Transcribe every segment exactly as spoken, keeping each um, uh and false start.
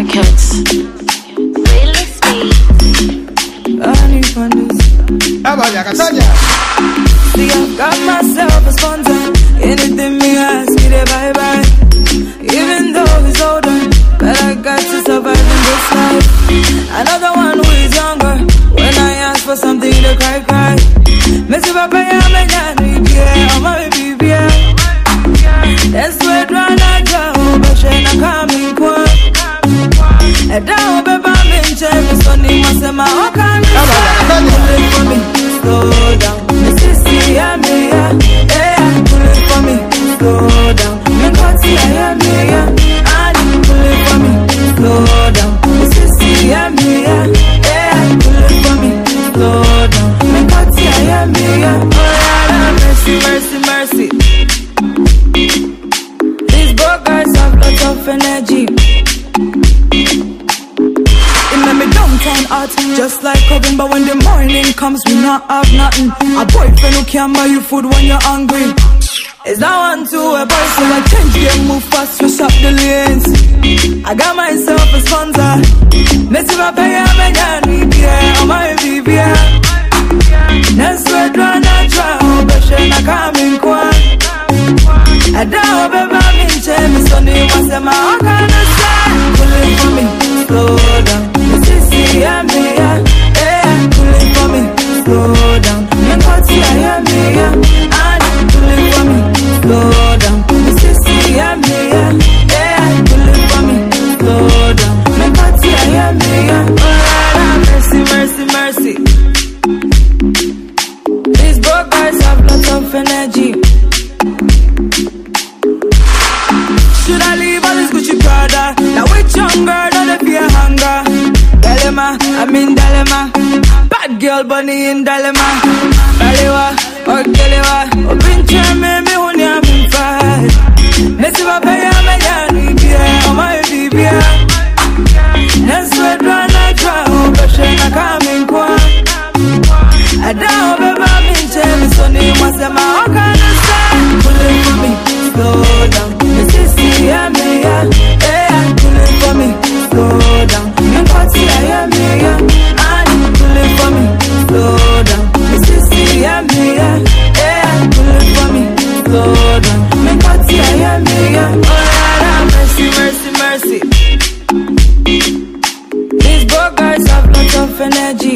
Kids. See, I got myself a sponsor. Anything me ask, get it bye bye. Even though he's older, but I got to survive in this life. Another one who is younger. When I ask for something, they cry, cry. Messi papa ya menya ni yeah, oh my baby yeah. That's where drana jao, but she na coming kwa. And now beba minche, me soni masema okami. Pull it for me, slow down. Mississippi ya me ya, yeah. Pull it for me, slow down. Me koti ya ya me ya, ani pull it for me, slow down. Mississippi ya me ya, yeah. Pull it for me, slow down. Me koti ya ya me ya, oh yeah. Mercy, mercy, mercy. These broke guys have lots of energy. Out, just like oven, but when the morning comes, we not have nothing. A boyfriend who can't buy you food when you're hungry. Is that one to a boy, so I change game, move fast, switch up the lanes. I got myself a sponsor. Messi papa ya menya ni yeah, oh my baby yeah. That's where drana jao, but she na coming kwa. I don't beba minche, me soni masema okana say. Pull it for me, slow down. Yeah, me, yeah, yeah, pull it for me, slow down. Me koti ya ya me, yeah, and pull it for me, slow down. Me sissy, yeah, me, yeah, yeah, pull it for me, slow down. Me koti ya ya me, yeah, oh yeah, mercy, mercy, mercy. These broke guys have lots of energy. Should I leave all this Gucci Prada? Now which young girl don't fear hunger? Dilemma, I'm in dilemma. Bad girl bunny in dilemma. Balewa, or Kelewa, or Pincha, maybe when you're in fight. Messi papa ya menya ni yeah, oh my baby yeah. That's where drana jao, but she na coming kwa. I don't beba minche, me soni masema okana say. Pull it for me, slow down. Mississippi ya me ya, yeah. Pull it for me, slow down. Me koti ya ya me ya, and pull it for me, slow down. Mississippi ya me ya, yeah. Pull it for me, slow down. Me koti ya ya me ya, oh yeah. Mercy, mercy, mercy. These broke guys have lots of energy.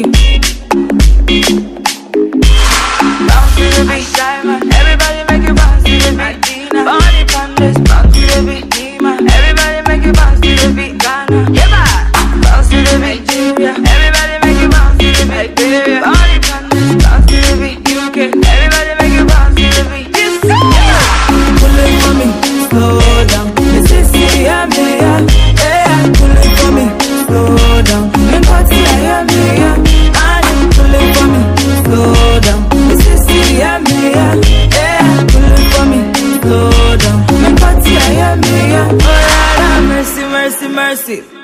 Bounce to the beat, everybody make it bounce to the beat. Body pan this, bounce to the beat. Everybody make it bounce to the beat. Ghana, yeah, bounce to the beat. Everybody make it bounce to the beat. Body pan this, bounce to the beat. U K, everybody make it bounce to the beat. Pull it for me, slow down. Mississippi, yeah, me, yeah, yeah. Pull it for me, slow down. Me koti ya ya me, yeah, and pull it for me, slow down. Mississippi, yeah, me, yeah, yeah. Pull it for me, slow down. Me koti ya ya me, yeah, oh yeah. Mercy, mercy, mercy.